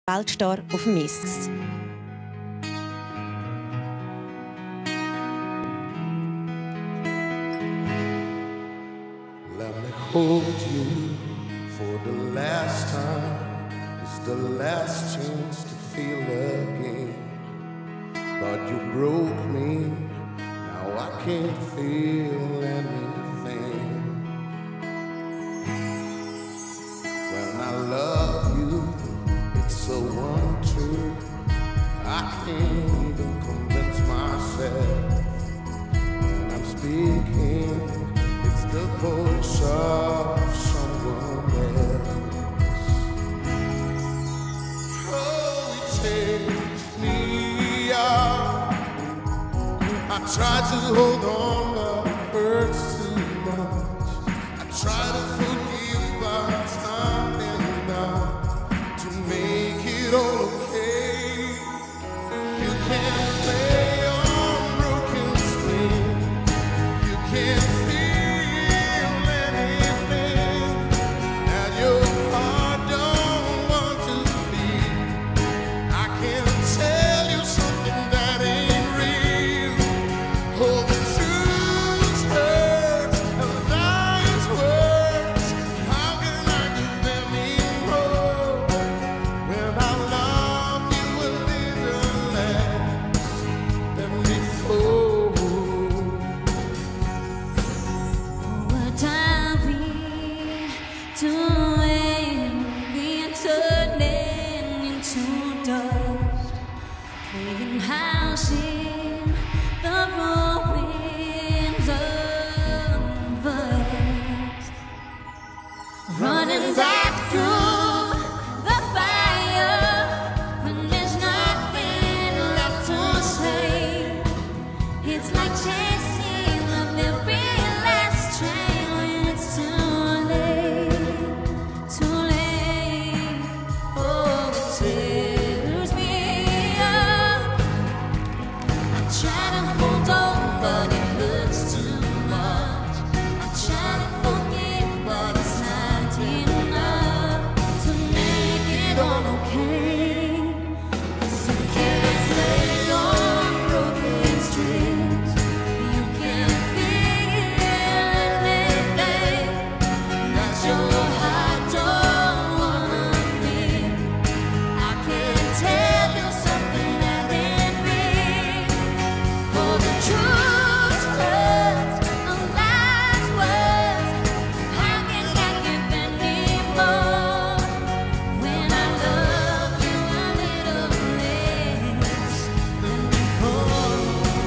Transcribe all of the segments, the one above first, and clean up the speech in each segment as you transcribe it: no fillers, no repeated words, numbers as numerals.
Weltstar auf dem Mix. Let me hold you for the last time. It's the last chance to feel again. But you broke me, now I can't feel anything. When I love you, it's so untrue. I can't even convince myself. When I'm speaking, it's the voice of someone else. Oh, it takes me out. I try to hold on, but it hurts too much. I try to forgive, but it's not enough to make it all okay. You can't play on broken strings. You can't feel anything that your heart don't want to feel. I can't tell you something that ain't real. Oh, the truth hurts and lies worse. How can I give anymore when I love you a little less than before? What are we doing? We're turning into dust, playing house in the ruins of us, running back through the fire when there's nothing left to say. It's like chasing the very last train when it's too late, too late. Oh, it tears me up. I try to hold on, but it hurts too much. I try to forget, but it's not enough to make it all okay. 'Cause you can't play on broken strings. You can't feel anything that your heart don't wanna feel. I can't tell you something that ain't real. For the truth hurts and lies worse. How can I give anymore when I love you a little less than before?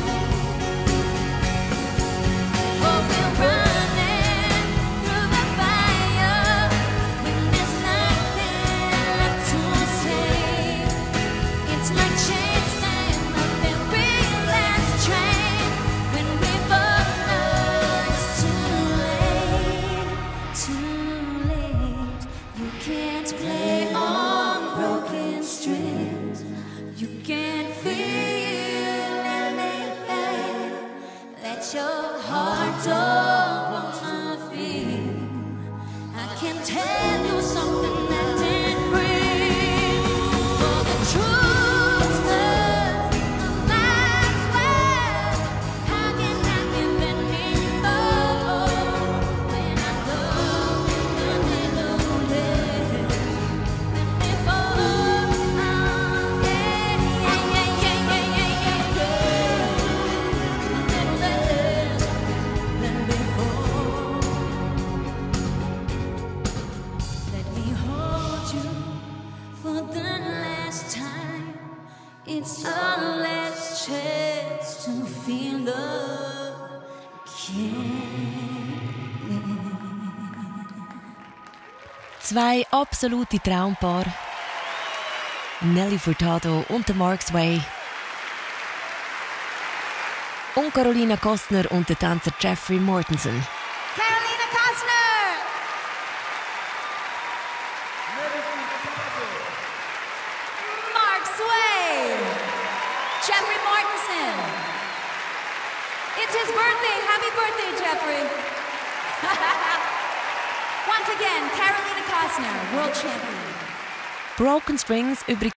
Oh, we're running through the fire when there's nothing left to say. It's like chasing the very last train when we both know it's too late, too late. You can't play on broken strings. You can't feel anything that your heart don't wanna feel. I can tell you something that ain't real. For the truth hurts and lies worse. How can I give anymore when I love you a little less than before? Yeah, yeah, yeah, yeah, yeah, yeah, yeah. A little less than before. Let me hold you for the last time. It's our last chance to feel love again. Zwei absolute Traumpaar. Nelly Furtado und der Mark Sway. Und Carolina Kostner und der Tänzer Jeffrey Mortensen. Carolina Kostner! Mark Sway! Jeffrey Mortensen! It's his birthday! Happy birthday, Jeffrey! Once again, Carolina Kostner, world champion. Broken Strings übrigens